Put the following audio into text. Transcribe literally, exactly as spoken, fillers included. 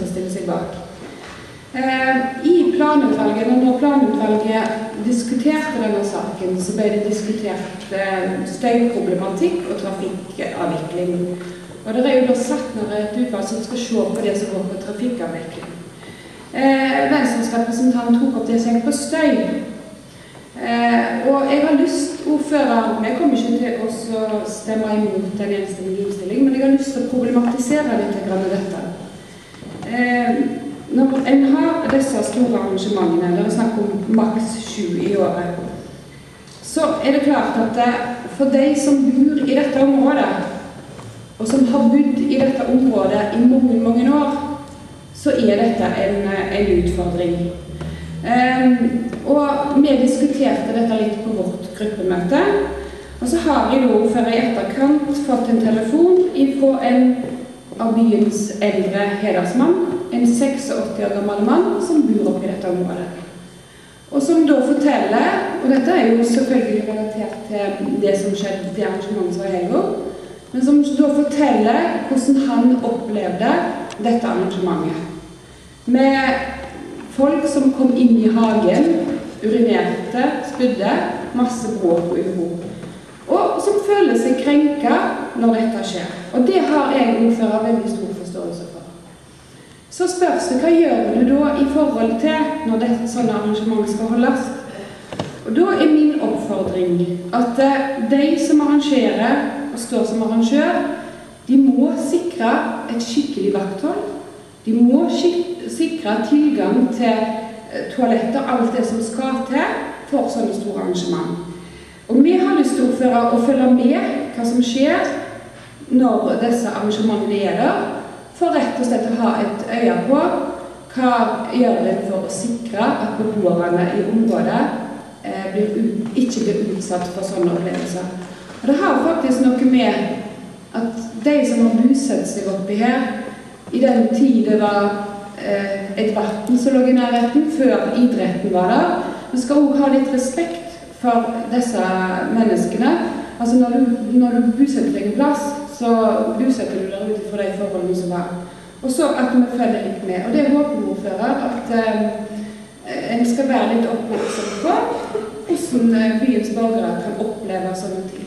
til å stille seg bak. I planutvalget, når planutvalget diskuterte denne saken, så ble det diskutert støyproblematikk og trafikkavvikling. Og det er jo da satt ned et utvalg som skal se på det som går på trafikkavvikling. Venstres representant tok opp det som gikk på støy. Og jeg har lyst, ordfører, jeg kommer ikke til å stemme imot den enstemmige innstilling, men jeg har lyst til å problematisere litt grann dette. Når en har disse store arrangementene, det er snakk om maks sju i året, så er det klart at for de som bor i dette området, og som har bodd i dette området i mange, mange år, så er dette en, en utfordring. Og vi diskuterte dette litt på vårt gruppemøte, og så har jeg da for i etterkant fått en telefon fra en av byens eldre hedersmann, en åttiseks år gammel mann som bor oppe i dette området. Og som da forteller, og dette er jo selvfølgelig relatert til det som skjedde til arrangementet som var i helgen, men som da forteller hvordan han opplevde dette arrangementet. Med folk som kom inn i hagen, urinerte, spydde, masse bråk og uro. Og som føler seg krenket når dette skjer. Og det har jeg ordfører veldig stor forståelse for. Så spørs det, hva gjør du da i forhold til når dette sånne arrangement skal holdes? Og da er min oppfordring at de som arrangerer og står som arrangør, de må sikre et skikkelig vakthold. De må sikre tilgang til toaletter, alt det som skal til for sånne store arrangement. Og vi har lyst til ordfører å følge med hva som skjer når disse arrangementene er der, for rett og slett å ha et øye på hva gjør det for å sikre at beboerne i området eh, blir ut, ikke blir utsatt for sånne opplevelser. Og det har faktisk noe med at de som har bosatt seg oppi her, i den tid det var eh, et vatten som lå i nærheten, før idretten var der, vi skal også ha litt respekt for disse menneskene. Altså når du, når du bosetter deg en plass, så bosetter du der ute for de forholdene som var. Og så at vi følger litt med. Og det håper vi ordfører at eh, en skal være litt oppmerksom på hvordan byens borgere kan oppleve sånne ting.